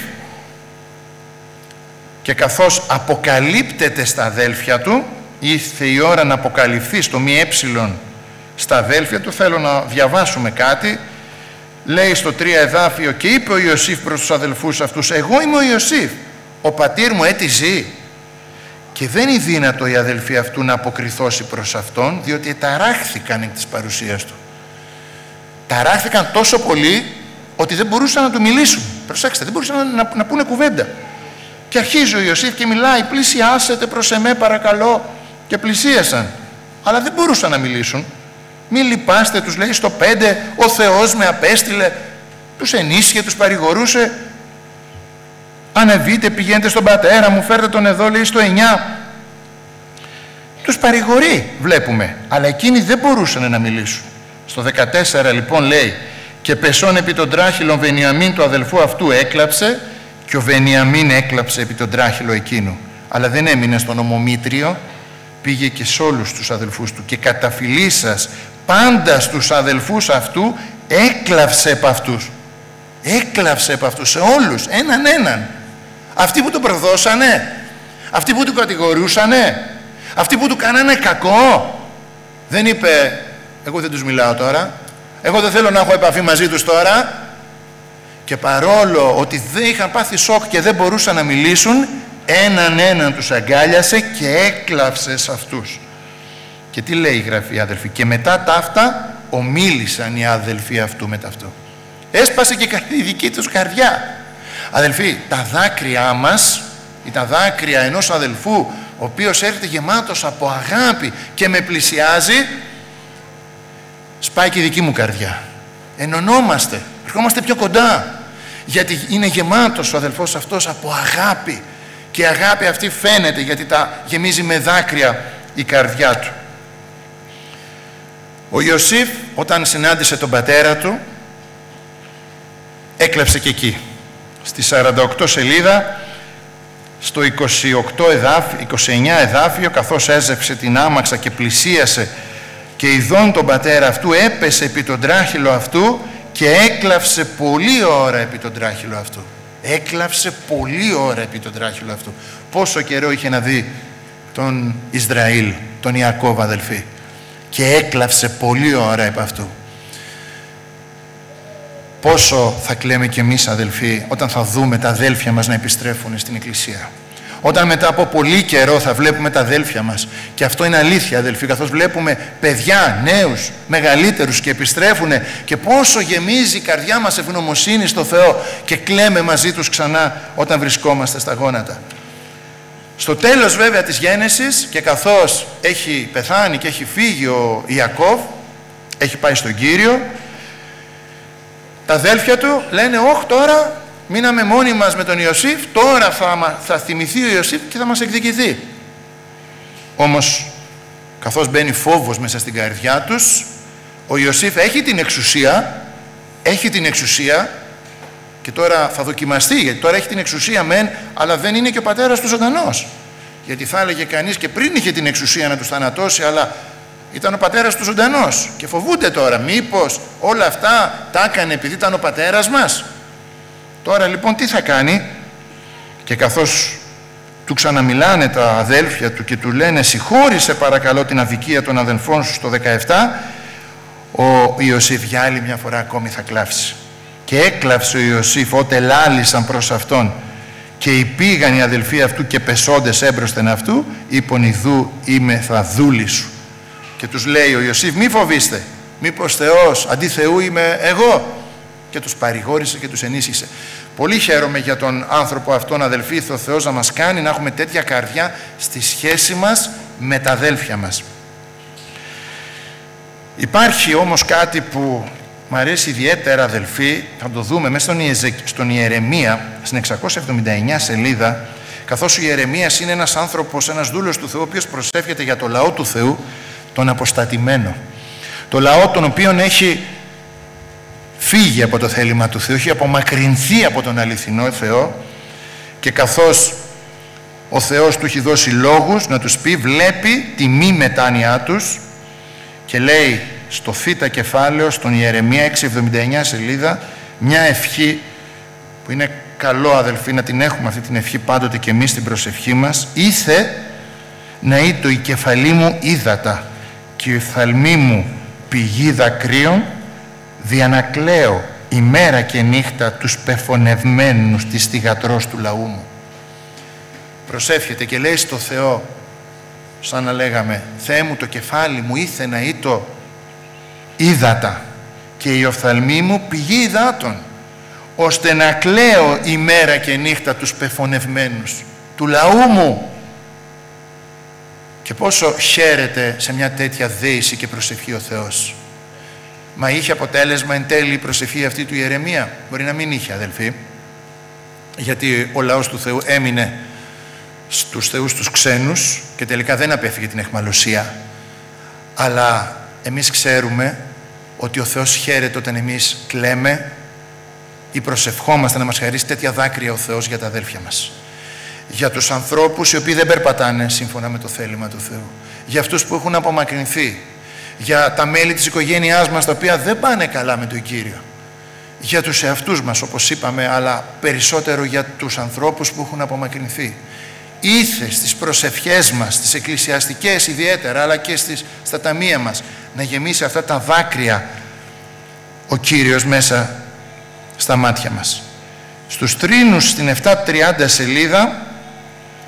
και καθώς αποκαλύπτεται στα αδέλφια του, ήρθε η ώρα να αποκαλυφθεί στο μη στα αδέλφια του. Θέλω να διαβάσουμε κάτι. Λέει στο 3 εδάφιο, και είπε ο Ιωσήφ προς τους αδελφούς αυτούς, εγώ είμαι ο Ιωσήφ, ο πατήρ μου έτη ζει. Και δεν είναι δύνατο οι αδελφοί αυτού να αποκριθώσει προς αυτόν, διότι ταράχθηκαν εκ της παρουσίας του. Ταράχθηκαν τόσο πολύ ότι δεν μπορούσαν να του μιλήσουν. Προσέξτε, δεν μπορούσαν να πούνε κουβέντα. Και αρχίζει ο Ιωσήφ και μιλάει, πλησιάσετε προς εμέ παρακαλώ, και πλησίασαν. Αλλά δεν μπορούσαν να μιλήσουν. Μη λυπάστε, τους λέει στο 5, ο Θεός με απέστειλε, τους ενίσχυε, τους παρηγορούσε. Ανεβείτε, πηγαίνετε στον πατέρα μου, φέρτε τον εδώ, λέει στο 9. Τους παρηγορεί, βλέπουμε, αλλά εκείνοι δεν μπορούσαν να μιλήσουν. Στο 14 λοιπόν λέει, και πεσών επί τον τράχυλον Βενιαμίν του αδελφού αυτού έκλαψε, και ο Βενιαμίν έκλαψε επί τον τράχυλο εκείνου. Αλλά δεν έμεινε στον ομομήτριο, πήγε και σε όλους τους αδελφούς του, και καταφυλίσας πάντα στους αδελφούς αυτού έκλαψε επ' αυτούς. Έκλαψε επ' αυτούς, σε όλους, έναν. Αυτοί που τον προδώσανε, αυτοί που του κατηγορούσανε, αυτοί που του κάνανε κακό. Δεν είπε, εγώ δεν τους μιλάω τώρα, εγώ δεν θέλω να έχω επαφή μαζί τους τώρα. Και παρόλο ότι δεν είχαν πάθει σοκ και δεν μπορούσαν να μιλήσουν, έναν τους αγκάλιασε και έκλαψε σε αυτούς. Και τι λέει η Γραφή, αδελφοί? Και μετά ταύτα ομίλησαν οι αδελφοί αυτού μετά αυτό. Έσπασε και η δική τους καρδιά. Αδελφοί, τα δάκρυά μας ή τα δάκρυα ενός αδελφού ο οποίος έρχεται γεμάτος από αγάπη και με πλησιάζει, σπάει και η δική μου καρδιά. Ενωνόμαστε, ερχόμαστε πιο κοντά, γιατί είναι γεμάτος ο αδελφός αυτός από αγάπη, και η αγάπη αυτή φαίνεται γιατί τα γεμίζει με δάκρυα η καρδιά του. Ο Ιωσήφ, όταν συνάντησε τον πατέρα του, έκλαψε και εκεί. Στη 48 σελίδα, στο 29 εδάφιο, καθώς έζεψε την άμαξα και πλησίασε και ειδών τον πατέρα αυτού, έπεσε επί τον τράχυλο αυτού και έκλαψε πολλή ώρα επί τον τράχυλο αυτού. Έκλαψε πολλή ώρα επί τον τράχυλο αυτού. Πόσο καιρό είχε να δει τον Ισραήλ, τον Ιακώβ, αδελφοί, και έκλαψε πολλή ώρα επ' αυτού. Πόσο θα κλαίμε κι εμείς, αδελφοί, όταν θα δούμε τα αδέλφια μας να επιστρέφουν στην Εκκλησία. Όταν μετά από πολύ καιρό θα βλέπουμε τα αδέλφια μας. Και αυτό είναι αλήθεια, αδελφοί, καθώς βλέπουμε παιδιά, νέους, μεγαλύτερους και επιστρέφουν, και πόσο γεμίζει η καρδιά μας ευγνωμοσύνη στο Θεό και κλαίμε μαζί τους ξανά όταν βρισκόμαστε στα γόνατα. Στο τέλος βέβαια της γέννησης, και καθώς έχει πεθάνει και έχει φύγει ο Ιακώβ, έχει πάει στον Κύριο, τα αδέλφια του λένε: «Όχι, τώρα μείναμε μόνοι μας με τον Ιωσήφ, τώρα θα θυμηθεί ο Ιωσήφ και θα μας εκδικηθεί». Όμως, καθώς μπαίνει φόβος μέσα στην καρδιά τους, ο Ιωσήφ έχει την εξουσία, και τώρα θα δοκιμαστεί, γιατί τώρα έχει την εξουσία μεν, αλλά δεν είναι και ο πατέρας του ζωντανός. Γιατί θα έλεγε κανείς, και πριν είχε την εξουσία να τους θανατώσει, αλλά ήταν ο πατέρας του ζωντανός, και φοβούνται τώρα μήπως όλα αυτά τα έκανε επειδή ήταν ο πατέρας μας. Τώρα λοιπόν τι θα κάνει? Και καθώς του ξαναμιλάνε τα αδέλφια του και του λένε: «Συγχώρησε παρακαλώ την αδικία των αδελφών σου», στο 17, ο Ιωσήφ για άλλη μια φορά ακόμη θα κλάψει. Και έκλαψε ο Ιωσήφ ότε λάλησαν προς αυτόν, και υπήγαν οι αδελφοί αυτού και πεσόντες έμπροσθεν αυτού, είπον: «Ιδού είμαι θα δούλη σου». Και τους λέει ο Ιωσήφ: «Μη φοβήστε, μήπως Θεός αντί Θεού είμαι εγώ?» Και τους παρηγόρησε και τους ενίσχυσε. Πολύ χαίρομαι για τον άνθρωπο αυτόν, αδελφοί, ο Θεός να μας κάνει να έχουμε τέτοια καρδιά στη σχέση μας με τα αδέλφια μας. Υπάρχει όμως κάτι που μ' αρέσει ιδιαίτερα, αδελφοί, θα το δούμε μέσα στον Ιερεμία, στην 679 σελίδα, καθώς ο Ιερεμίας είναι ένας άνθρωπος, ένας δούλος του Θεού, ο οποίος προσεύχεται για το λαό του Θεού, τον αποστατημένο. Το λαό τον οποίον έχει φύγει από το θέλημα του Θεού, έχει απομακρυνθεί από τον αληθινό Θεό, και καθώς ο Θεός του έχει δώσει λόγους να τους πει, βλέπει τη μη μετάνοιά τους και λέει στο θήτα κεφάλαιο, στον Ιερεμία 679 σελίδα, μια ευχή που είναι καλό, αδελφοί, να την έχουμε αυτή την ευχή πάντοτε και εμείς στην προσευχή μας: «Ήθε να είτο η κεφαλή μου ύδατα και η οφθαλμή μου πηγή δακρύων, διανακλαίω ημέρα και νύχτα τους πεφωνευμένους της θυγατρός του λαού μου». Προσεύχεται και λέει στο Θεό, σαν να λέγαμε: «Θεέ μου, το κεφάλι μου ήθε να είτο ύδατα και η οφθαλμή μου πηγή υδάτων, ώστε να κλαίω ημέρα και νύχτα τους πεφωνευμένους του λαού μου». Και πόσο χαίρεται σε μια τέτοια δέηση και προσευχή ο Θεός. Μα είχε αποτέλεσμα εν τέλει η προσευχή αυτή του Ιερεμία? Μπορεί να μην είχε, αδελφοί, γιατί ο λαός του Θεού έμεινε στους θεούς τους ξένους και τελικά δεν απέφυγε την αιχμαλωσία. Αλλά εμείς ξέρουμε ότι ο Θεός χαίρεται όταν εμείς κλαίμε ή προσευχόμαστε να μας χαρίσει τέτοια δάκρυα ο Θεός για τα αδέλφια μας. Για τους ανθρώπους οι οποίοι δεν περπατάνε σύμφωνα με το θέλημα του Θεού. Για αυτούς που έχουν απομακρυνθεί. Για τα μέλη της οικογένειάς μας τα οποία δεν πάνε καλά με τον Κύριο. Για τους εαυτούς μας, όπως είπαμε, αλλά περισσότερο για τους ανθρώπους που έχουν απομακρυνθεί. Ήθε στις προσευχές μας, στις εκκλησιαστικές ιδιαίτερα, αλλά και στα ταμεία μας, να γεμίσει αυτά τα δάκρυα ο Κύριος μέσα στα μάτια μας. Στους Τρίνους, στην 730 σελίδα,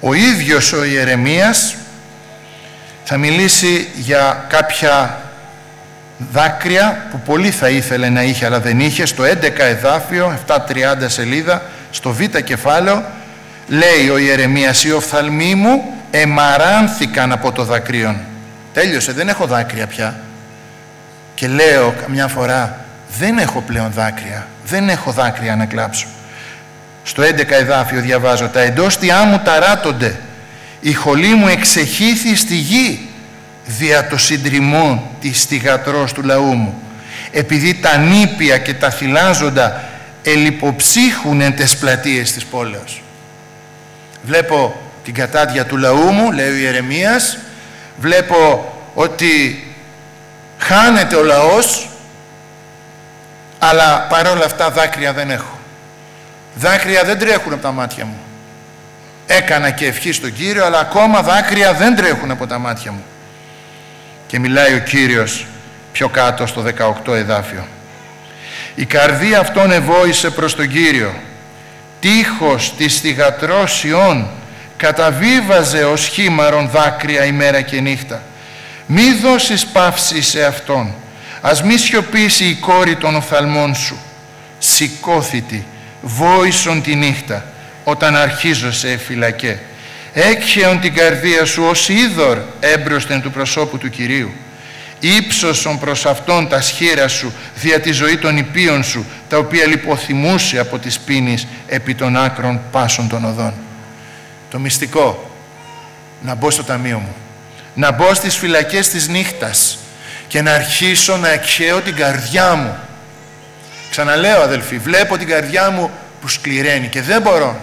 Ο ίδιος ο Ιερεμίας θα μιλήσει για κάποια δάκρυα που πολύ θα ήθελε να είχε αλλά δεν είχε. Στο 11 εδάφιο, 730 σελίδα, στο β κεφάλαιο, λέει ο Ιερεμίας: «Οι οφθαλμοί μου εμαράνθηκαν από το δακρύον». Τέλειωσε, δεν έχω δάκρυα πια. Και λέω καμιά φορά, δεν έχω πλέον δάκρυα, δεν έχω δάκρυα να κλάψω. Στο 11 εδάφιο διαβάζω: «Τα εντόστια μου ταράτονται, η χολή μου εξεχήθη στη γη, δια το συντριμμό της θυγατρός του λαού μου, επειδή τα νήπια και τα θυλάζοντα ελιποψύχουν εν τες πλατείες της πόλεως». Βλέπω την κατάδια του λαού μου, λέει ο Ιερεμίας, βλέπω ότι χάνεται ο λαός, αλλά παρόλα αυτά δάκρυα δεν έχω. Δάκρυα δεν τρέχουν από τα μάτια μου. Έκανα και ευχή στον Κύριο, αλλά ακόμα δάκρυα δεν τρέχουν από τα μάτια μου. Και μιλάει ο Κύριος πιο κάτω στο 18 εδάφιο: «Η καρδία αυτών ευόησε προς τον Κύριο, τείχος της θυγατρός Σιών καταβίβαζε ως χήμαρον δάκρυα ημέρα και νύχτα. Μη δώσεις παύση σε αυτόν, ας μη σιωπήσει η κόρη των οφθαλμών σου. Σηκώθητη, βόησον τη νύχτα, όταν αρχίζω σε φυλακέ. Έκχεον την καρδία σου ως είδωρ έμπροσθεν του προσώπου του Κυρίου. Ήψωσον προς αυτόν τα σχήρα σου δια τη ζωή των υπείων σου, τα οποία λιποθυμούσε από τις πίνης επί των άκρων πάσων των οδών». Το μυστικό, να μπω στο ταμείο μου, να μπω στις φυλακές της νύχτας και να αρχίσω να εκχέω την καρδιά μου. Ξαναλέω αδελφοί, βλέπω την καρδιά μου που σκληραίνει και δεν μπορώ.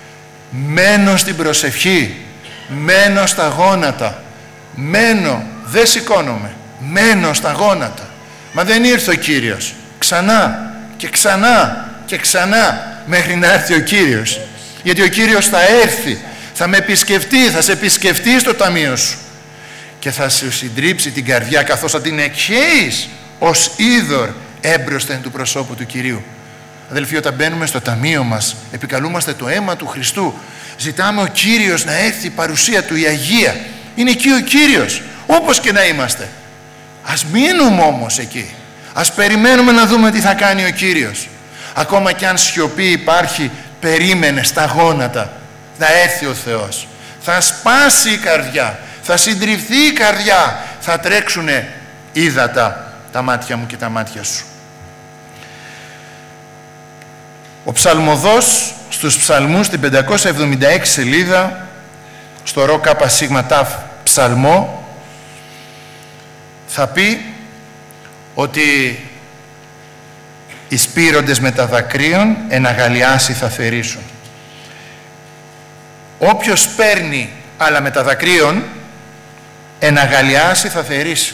Μένω στην προσευχή, μένω στα γόνατα, μένω, δεν σηκώνομαι, μένω στα γόνατα. Μα δεν ήρθε ο Κύριος. Ξανά και ξανά και ξανά μέχρι να έρθει ο Κύριος. Γιατί ο Κύριος θα έρθει, θα με επισκεφτεί, θα σε επισκεφτεί στο ταμείο σου και θα σου συντρίψει την καρδιά καθώς θα την εκχέεις ως είδωρ έμπροσθεν του προσώπου του Κυρίου. Αδελφοί, όταν μπαίνουμε στο ταμείο μας, επικαλούμαστε το αίμα του Χριστού. Ζητάμε ο Κύριος να έρθει, η παρουσία Του, η Αγία. Είναι εκεί ο Κύριος, όπως και να είμαστε. Ας μείνουμε όμως εκεί. Ας περιμένουμε να δούμε τι θα κάνει ο Κύριος. Ακόμα κι αν σιωπή υπάρχει, περίμενε στα γόνατα. Θα έρθει ο Θεός. Θα σπάσει η καρδιά. Θα συντριφθεί η καρδιά. Θα τρέξουνε ύδατα τα μάτια μου και τα μάτια σου. Ο ψαλμοδός στους ψαλμούς την 576 σελίδα, στο ρο κάπα σίγμα ταφ ψαλμό, θα πει ότι οι σπείροντες με τα δακρύων εν αγαλιάσει θα θερήσουν. Όποιος παίρνει αλλά με τα δακρύων εν αγαλιάσει θα θερήσει.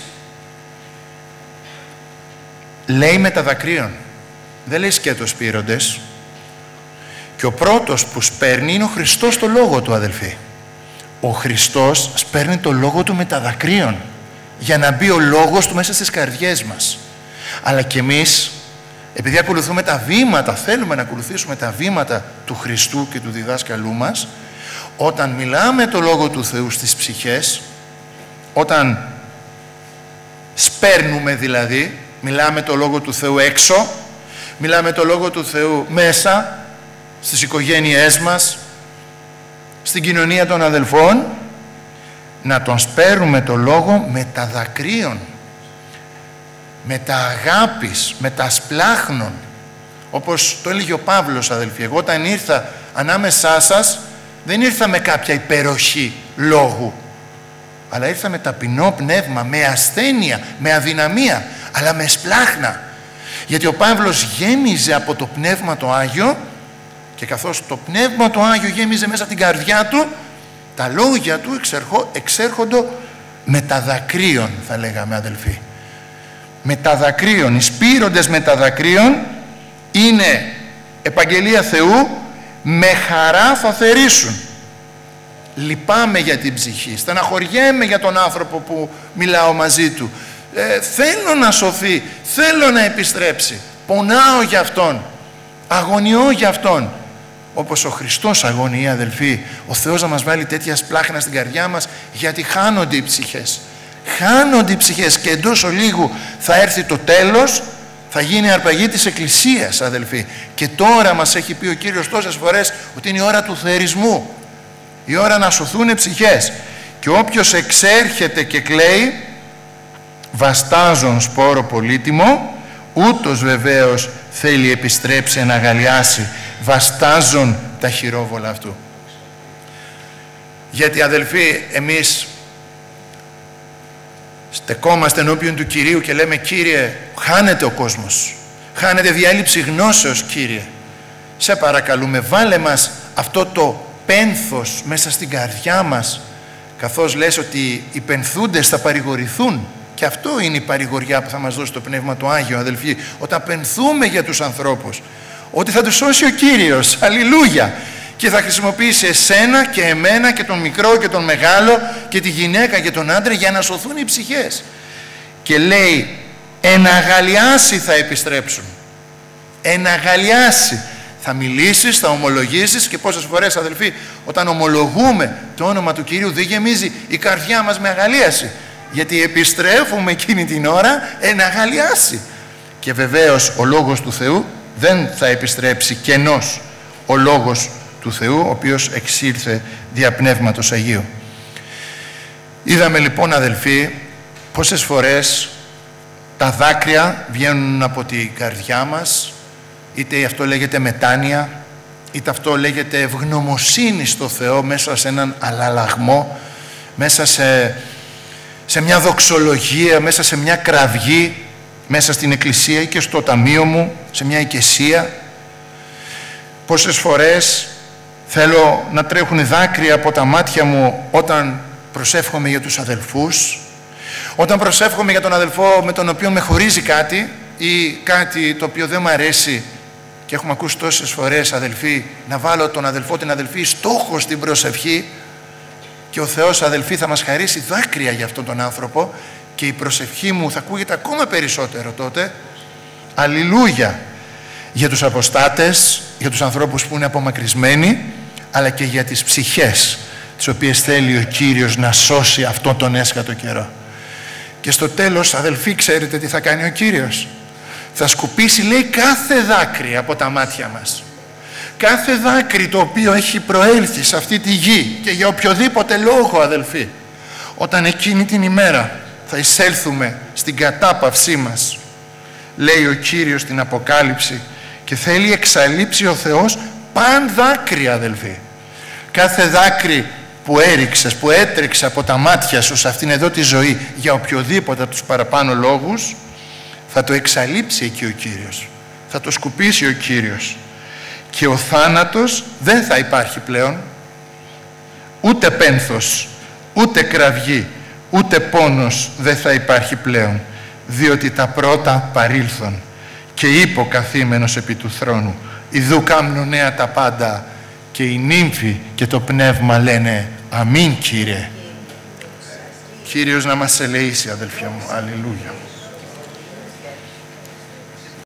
Λέει με τα δακρύων, δεν λέει σκέτος σπείροντες. Και ο πρώτος που σπέρνει είναι ο Χριστός το Λόγο Του, αδελφοί. Ο Χριστός σπέρνει το Λόγο Του με τα δακρύων για να μπει ο Λόγος Του μέσα στις καρδιές μας. Αλλά και εμείς, επειδή ακολουθούμε τα βήματα, θέλουμε να ακολουθήσουμε τα βήματα του Χριστού και του διδάσκαλού μας, όταν μιλάμε το Λόγο του Θεού στις ψυχές, όταν σπέρνουμε δηλαδή, μιλάμε το Λόγο του Θεού έξω, μιλάμε το Λόγο του Θεού μέσα, στις οικογένειές μας, στην κοινωνία των αδελφών, να τον σπέρνουμε το Λόγο με τα δακρύων, με τα αγάπης, με τα σπλάχνων. Όπως το έλεγε ο Παύλος, αδελφοί, εγώ όταν ήρθα ανάμεσά σας, δεν ήρθα με κάποια υπεροχή λόγου, αλλά ήρθα με ταπεινό πνεύμα, με ασθένεια, με αδυναμία, αλλά με σπλάχνα. Γιατί ο Παύλος γέμιζε από το Πνεύμα το Άγιο και καθώς το Πνεύμα το Άγιο γέμιζε μέσα την καρδιά του, τα λόγια του εξέρχονται με τα δακρύων, θα λέγαμε αδελφοί. Με τα δακρύων, οι σπείροντες με τα δακρύων είναι επαγγελία Θεού, με χαρά θα θερήσουν. Λυπάμαι για την ψυχή, στεναχωριέμαι για τον άνθρωπο που μιλάω μαζί του, θέλω να σωθεί, θέλω να επιστρέψει, πονάω για αυτόν, αγωνιώ για αυτόν. όπως ο Χριστός αγωνία, αδελφοί, ο Θεός να μας βάλει τέτοια σπλάχνα στην καρδιά μας, γιατί χάνονται οι ψυχές. Χάνονται οι ψυχές και εντός ολίγου θα έρθει το τέλος, θα γίνει αρπαγή της Εκκλησίας, αδελφοί. Και τώρα μας έχει πει ο Κύριος τόσες φορές ότι είναι η ώρα του θερισμού, η ώρα να σωθούν οι ψυχές. Και όποιος εξέρχεται και κλαίει, βαστάζον σπόρο πολύτιμο, ούτως βεβαίως θέλει επιστρέψει να αγαλιάσει, βαστάζον τα χειρόβολα αυτού. Γιατί, αδελφοί, εμείς στεκόμαστε ενώπιον του Κυρίου και λέμε, Κύριε, χάνεται ο κόσμος, χάνεται διάλειψη γνώσεως, Κύριε, σε παρακαλούμε, βάλε μας αυτό το πένθος μέσα στην καρδιά μας, καθώς λες ότι οι πενθούντες θα παρηγορηθούν. Και αυτό είναι η παρηγοριά που θα μας δώσει το Πνεύμα του Άγιο, αδελφοί, όταν πενθούμε για τους ανθρώπους, ότι θα τους σώσει ο Κύριος, αλληλούια, και θα χρησιμοποιήσει εσένα και εμένα και τον μικρό και τον μεγάλο και τη γυναίκα και τον άντρα για να σωθούν οι ψυχές. Και λέει, εναγαλιάσει θα επιστρέψουν. Εναγαλιάσει. Θα μιλήσεις, θα ομολογήσεις, και πόσες φορές, αδελφοί, όταν ομολογούμε το όνομα του Κυρίου, δεν γεμίζει η καρδιά μας με αγαλίαση, γιατί επιστρέφουμε εκείνη την ώρα εναγαλιάσει. Και βεβαίως ο Λόγος του Θεού δεν θα επιστρέψει κενός, ο Λόγος του Θεού, ο οποίος εξήλθε δια Πνεύματος Αγίου. Είδαμε λοιπόν, αδελφοί, πόσες φορές τα δάκρυα βγαίνουν από την καρδιά μας, είτε αυτό λέγεται μετάνοια, είτε αυτό λέγεται ευγνωμοσύνη στο Θεό, μέσα σε έναν αλλαλαγμό, μέσα σε μια δοξολογία, μέσα σε μια κραυγή, μέσα στην εκκλησία ή και στο ταμείο μου, σε μια οικεσία. Πόσες φορές θέλω να τρέχουν δάκρυα από τα μάτια μου όταν προσεύχομαι για τους αδελφούς, όταν προσεύχομαι για τον αδελφό με τον οποίο με χωρίζει κάτι ή κάτι το οποίο δεν μου αρέσει. Και έχουμε ακούσει τόσες φορές, αδελφοί, να βάλω τον αδελφό, την αδελφή στόχο στην προσευχή, και ο Θεός, αδελφοί, θα μας χαρίσει δάκρυα για αυτόν τον άνθρωπο και η προσευχή μου θα ακούγεται ακόμα περισσότερο τότε. Αλληλούια, για τους αποστάτες, για τους ανθρώπους που είναι απομακρυσμένοι, αλλά και για τις ψυχές τις οποίες θέλει ο Κύριος να σώσει αυτόν τον έσχατο καιρό. Και στο τέλος, αδελφοί, ξέρετε τι θα κάνει ο Κύριος? Θα σκουπίσει, λέει, κάθε δάκρυ από τα μάτια μας. Κάθε δάκρυ το οποίο έχει προέλθει σε αυτή τη γη και για οποιοδήποτε λόγο, αδελφοί, όταν εκείνη την ημέρα θα εισέλθουμε στην κατάπαυσή μας, λέει ο Κύριος στην Αποκάλυψη, και θέλει εξαλείψει ο Θεός παν δάκρυ, αδελφοί. Κάθε δάκρυ που έριξες, που έτρεξε από τα μάτια σου σε αυτήν εδώ τη ζωή για οποιοδήποτε από τους παραπάνω λόγους, θα το εξαλείψει εκεί ο Κύριος, θα το σκουπίσει ο Κύριος, και ο θάνατος δεν θα υπάρχει πλέον, ούτε πένθος, ούτε κραυγή, ούτε πόνος δεν θα υπάρχει πλέον, διότι τα πρώτα παρήλθον. Και είπε ο καθήμενος επί του θρόνου, ιδού κάμνω νέα τα πάντα, και οι νύμφοι και το πνεύμα λένε αμήν, Κύριε. Κύριος να μας ελεήσει, αδελφιά μου. Αλληλούια.